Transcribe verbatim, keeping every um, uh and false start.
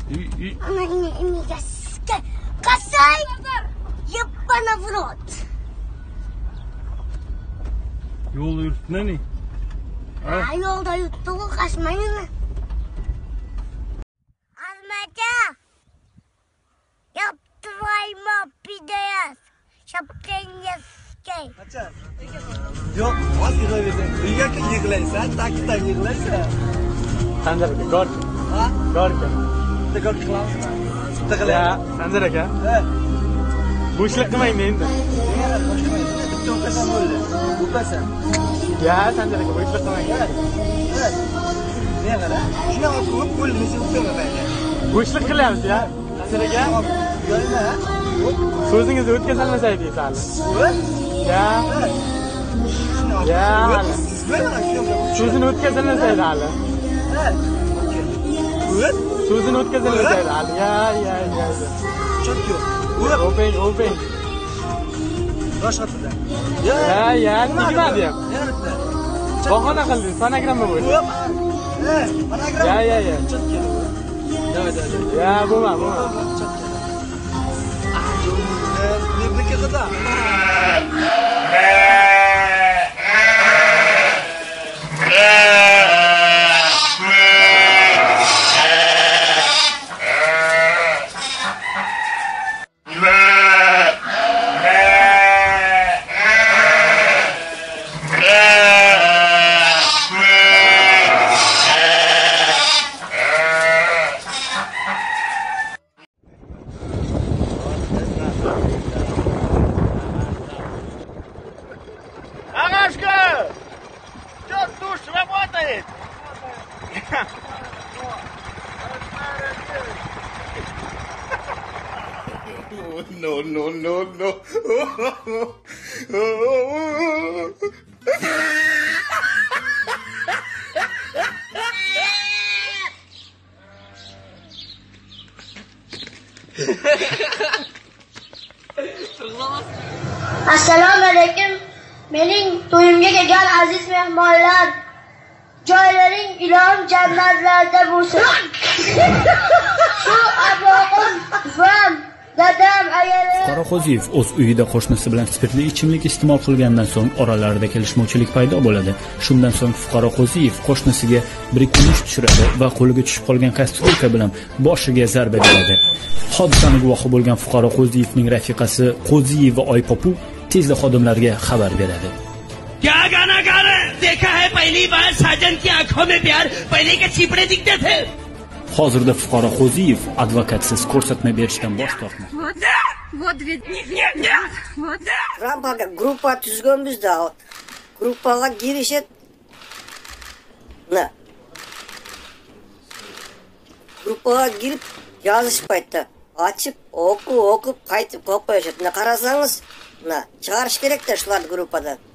Она меня касается, ебана в рот. Yol yürütme ne? Ha yolda yuttuğu kaçmayın mı? Almaca. Yaptırayma pideyaz. Şapkayı skey. Kaçar. Yok, az yığılaversen. Uyga yığılaysan, takipdan yığılaysan. Sancar aka, gor. Ha? Gor aka. Bitta gor qilamizmi? Bitta qilaylik. Ya, Sancar aka. Ha. Bu ishlik qilmaydi endi. Bitta o'qasan bo'ldi. O'qasan. Ya, Sancar aka, bu ishlik qilmaydi. Ha. Ne qara? Shuna o'qib bo'ldi, sen o'qima mayli. Bu ishlik qilyapsiz ya. Sanjar aka. Yo'lma. So'zingizni o'tkazolmasangiz hali. Voy. Ya. Ya. Mana shunga. So'zini o'tkazolmasangiz hali. Ha. Voy. So'zini o'tkazolmasangiz hali. Ya, ya, ya. Çok yo'q. O'ping, o'ping. Ro'shqatida. Ya, ya, nima deyapti? Yana bitta. Bahona qildingiz, sonogramma bo'ldi. Eh, anagram. Ya, ya, ya. Çok keldi. Davay, davay. Ya, bo'lma, bo'lma. Çok keldi. Ah, yo'q. Meniki qida. Агашка! Что душ работает? No, no, no, no. Assalomu alaykum. Mening to'yimga kelgan aziz mehmonlar, joylaring ilom jannatlarda bo'lsin. Shu abog'im vam dadam ayari Fuqaro Qo'ziyev o'z uyida qo'shnisi bilan spirtli ichimlik iste'mol qilgandan so'ng oralarida kelishmovchilik paydo bo'ladi. Shundan so'ng fuqaro Qo'ziyev qo'shnisiga bir ikki mush tushiradi va qo'liga tushib qolgan kastrulka bilan boshiga zarba beradi. Hodisaning guvohi bo'lgan fuqaro Qo'ziyevning rafiqasi Qo'ziyeva Oypopu tezda xodimlarga xabar beradi. क्या गाना गा रहे हैं? देखा है पहली बार साजन की आंखों में प्यार, पहले के चिपड़े दिखते थे. Hozirda fuqaro Qo'ziyev advokatsiz ko'rsatma berishdan bosh tortmoqda. Вот, вот ведь, нет, нет, вот. Rampaga gruppa tuzganmizda. Gruppaga girishib na. Gruppaga girib yozish paytda ochib, o'qib, o'qib qaytib qo'yib qo'yishadi. Qarasangiz, na, chiqarish kerak-da shularni gruppadan.